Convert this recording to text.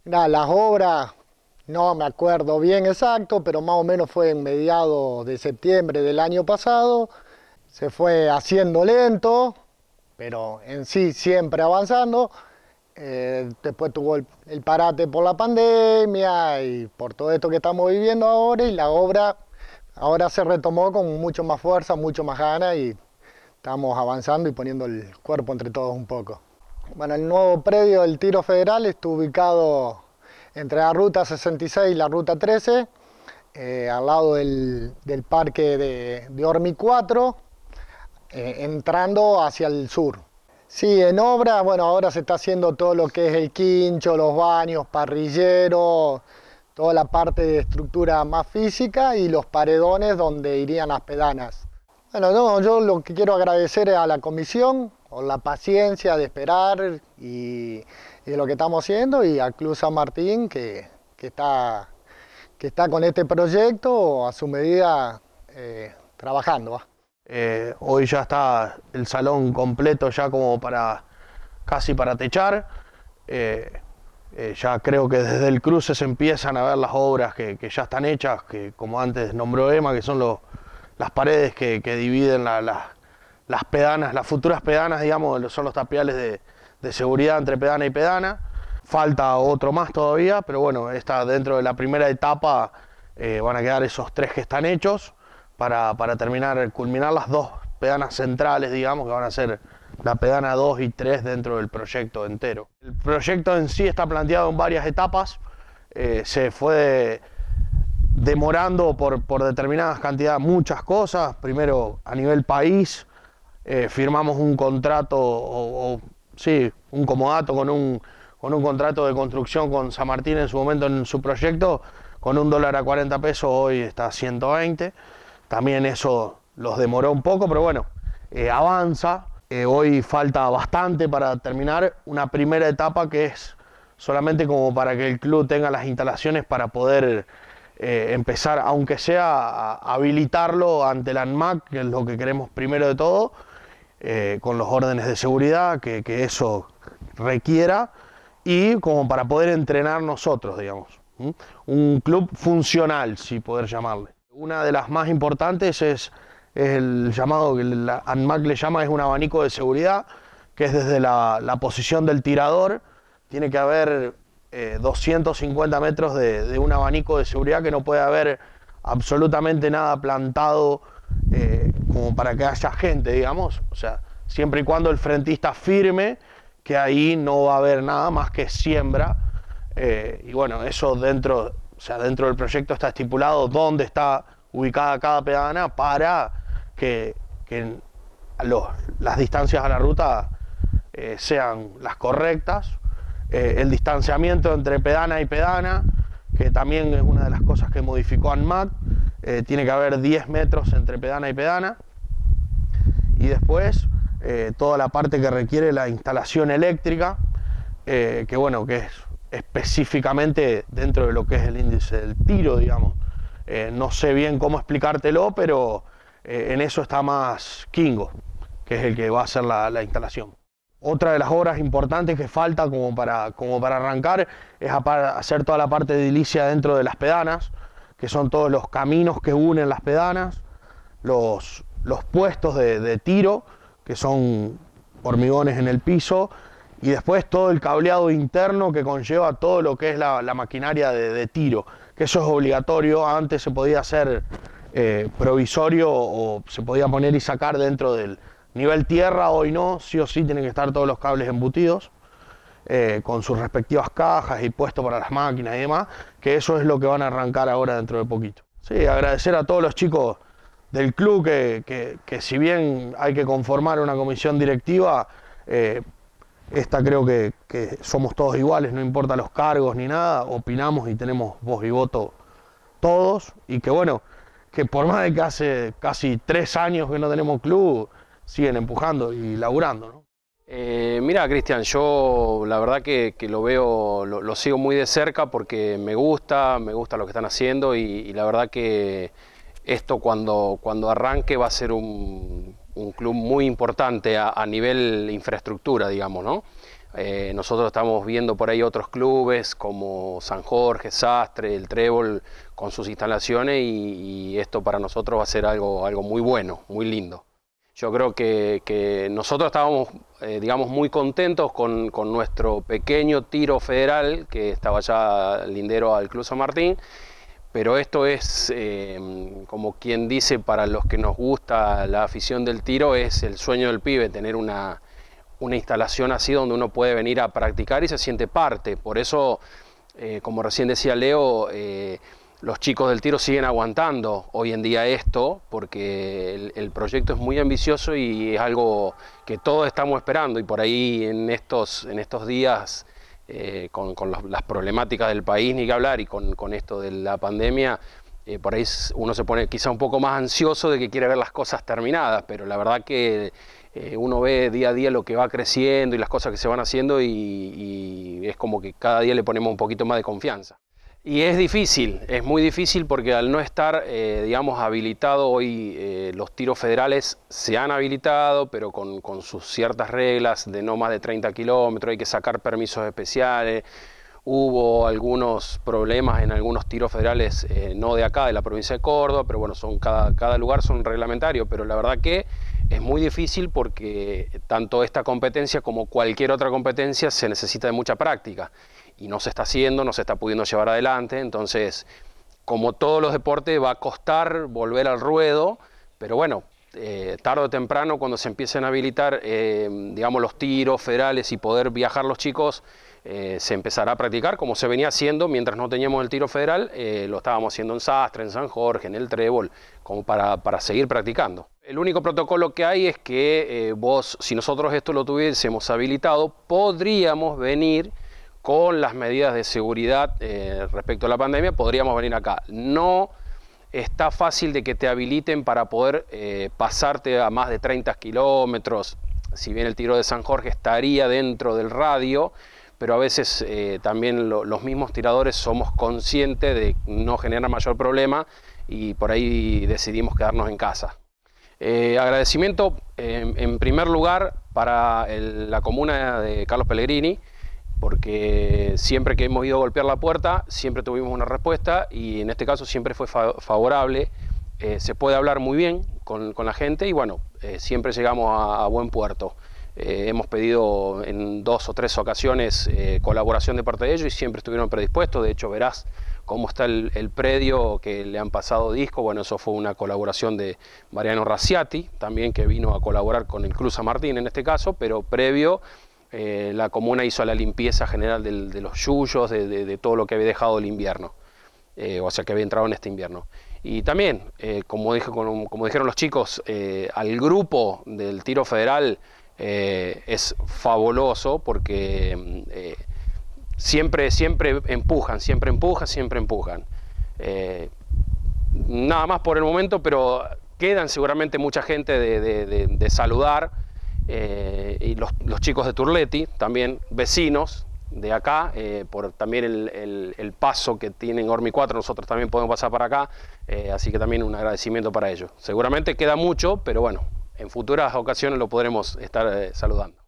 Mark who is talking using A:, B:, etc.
A: Nada, las obras, no me acuerdo bien exacto, pero más o menos fue en mediados de septiembre del año pasado. Se fue haciendo lento, pero en sí siempre avanzando. Después tuvo el parate por la pandemia y por todo esto que estamos viviendo ahora, y la obra ahora se retomó con mucho más fuerza, mucho más ganas, y estamos avanzando y poniendo el cuerpo entre todos un poco. Bueno, el nuevo predio del Tiro Federal está ubicado entre la ruta 66 y la ruta 13, al lado del parque de Ormi 4, entrando hacia el sur. Sí, en obra, bueno, ahora se está haciendo todo lo que es el quincho, los baños, parrilleros, toda la parte de estructura más física y los paredones donde irían las pedanas. Bueno, no, yo lo que quiero agradecer a la comisión por la paciencia de esperar y de lo que estamos haciendo, y al Club San Martín que está con este proyecto a su medida trabajando, ¿va?
B: Hoy ya está el salón completo ya como casi para techar. Ya creo que desde el cruce se empiezan a ver las obras que ya están hechas, que como antes nombró Emma, que son las paredes que dividen las pedanas, las futuras pedanas, digamos, son los tapiales de seguridad entre pedana y pedana. Falta otro más todavía, pero bueno, dentro de la primera etapa van a quedar esos 3 que están hechos para culminar las 2 pedanas centrales, digamos, que van a ser la pedana 2 y 3 dentro del proyecto entero. El proyecto en sí está planteado en varias etapas, se fue demorando por determinadas cantidades muchas cosas. Primero, a nivel país, firmamos un contrato, sí, un comodato con un contrato de construcción con San Martín en su momento en su proyecto, con $1 a 40 pesos, hoy está a 120. También eso los demoró un poco, pero bueno, avanza. Hoy falta bastante para terminar una primera etapa que es solamente como para que el club tenga las instalaciones para poder empezar, aunque sea a habilitarlo ante la ANMAT, que es lo que queremos primero de todo, con los órdenes de seguridad que eso requiera, y como para poder entrenar nosotros, digamos. Un club funcional, si poder llamarle. Una de las más importantes es el llamado que la ANMAT le llama, es un abanico de seguridad, que es desde la posición del tirador. Tiene que haber 250 metros de un abanico de seguridad, que no puede haber absolutamente nada plantado como para que haya gente, digamos. O sea, siempre y cuando el frentista firme que ahí no va a haber nada más que siembra. Y bueno, eso dentro del proyecto está estipulado dónde está ubicada cada pedana para que las distancias a la ruta sean las correctas. El distanciamiento entre pedana y pedana, que también es una de las cosas que modificó ANMAT, tiene que haber 10 metros entre pedana y pedana. Y después toda la parte que requiere la instalación eléctrica, que bueno, que es específicamente dentro de lo que es el índice del tiro, digamos. No sé bien cómo explicártelo, pero en eso está más Kingo, que es el que va a hacer la instalación. Otra de las obras importantes que falta como para arrancar es hacer toda la parte de edilicia dentro de las pedanas, que son todos los caminos que unen las pedanas, los puestos de tiro, que son hormigones en el piso, y después todo el cableado interno que conlleva todo lo que es la maquinaria de tiro, que eso es obligatorio. Antes se podía hacer provisorio o se podía poner y sacar dentro del nivel tierra, hoy no, sí o sí tienen que estar todos los cables embutidos con sus respectivas cajas y puestos para las máquinas y demás, que eso es lo que van a arrancar ahora dentro de poquito. Sí, agradecer a todos los chicos del club que si bien hay que conformar una comisión directiva, esta creo que somos todos iguales, no importa los cargos ni nada, opinamos y tenemos voz y voto todos, y que bueno, que por más de que hace casi 3 años que no tenemos club, siguen empujando y laburando, ¿no?
C: Mira, Cristian, yo la verdad que lo veo, lo sigo muy de cerca porque me gusta lo que están haciendo, y la verdad que esto cuando arranque va a ser un club muy importante a nivel infraestructura, digamos, ¿no? Nosotros estamos viendo por ahí otros clubes como San Jorge, Sastre, el Trébol con sus instalaciones y esto para nosotros va a ser algo muy bueno, muy lindo. Yo creo que nosotros estábamos, digamos, muy contentos con nuestro pequeño tiro federal que estaba ya lindero al Club San Martín, pero esto es, como quien dice, para los que nos gusta la afición del tiro, es el sueño del pibe, tener una instalación así donde uno puede venir a practicar y se siente parte. Por eso, como recién decía Leo, los chicos del tiro siguen aguantando hoy en día esto, porque el proyecto es muy ambicioso y es algo que todos estamos esperando, y por ahí en estos días, con las problemáticas del país, ni que hablar, y con esto de la pandemia, por ahí uno se pone quizá un poco más ansioso de que quiere ver las cosas terminadas, pero la verdad que uno ve día a día lo que va creciendo y las cosas que se van haciendo y es como que cada día le ponemos un poquito más de confianza. Y es difícil, es muy difícil porque al no estar, digamos, habilitado hoy, los tiros federales se han habilitado, pero con sus ciertas reglas de no más de 30 kilómetros, hay que sacar permisos especiales. Hubo algunos problemas en algunos tiros federales, no de acá, de la provincia de Córdoba, pero bueno, cada lugar son reglamentarios, pero la verdad que es muy difícil porque tanto esta competencia como cualquier otra competencia se necesita de mucha práctica y no se está haciendo, no se está pudiendo llevar adelante. Entonces, como todos los deportes, va a costar volver al ruedo, pero bueno, tarde o temprano cuando se empiecen a habilitar, digamos, los tiros federales y poder viajar los chicos, se empezará a practicar como se venía haciendo mientras no teníamos el tiro federal. Lo estábamos haciendo en Sastre, en San Jorge, en el Trébol, como para seguir practicando. El único protocolo que hay es que si nosotros esto lo tuviésemos habilitado, podríamos venir con las medidas de seguridad respecto a la pandemia, podríamos venir acá. No está fácil de que te habiliten para poder pasarte a más de 30 kilómetros, si bien el tiro de San Jorge estaría dentro del radio, pero a veces también los mismos tiradores somos conscientes de no generar mayor problema y por ahí decidimos quedarnos en casa. Agradecimiento en primer lugar para la comuna de Carlos Pellegrini, porque siempre que hemos ido a golpear la puerta, siempre tuvimos una respuesta y en este caso siempre fue favorable. Se puede hablar muy bien con la gente y bueno, siempre llegamos a buen puerto. Hemos pedido en 2 o 3 ocasiones colaboración de parte de ellos y siempre estuvieron predispuestos. De hecho, verás cómo está el predio que le han pasado disco. Bueno, eso fue una colaboración de Mariano Razziati, también, que vino a colaborar con el Club San Martín en este caso, pero previo la comuna hizo la limpieza general de los yuyos, de todo lo que había dejado el invierno, o sea que había entrado en este invierno. Y también, como dijeron los chicos, al grupo del tiro federal es fabuloso porque siempre empujan. Nada más por el momento, pero quedan seguramente mucha gente de saludar. Y los chicos de Turletti, también vecinos de acá, por también el paso que tienen Hormi 4, nosotros también podemos pasar para acá, así que también un agradecimiento para ellos. Seguramente queda mucho, pero bueno, en futuras ocasiones lo podremos estar saludando.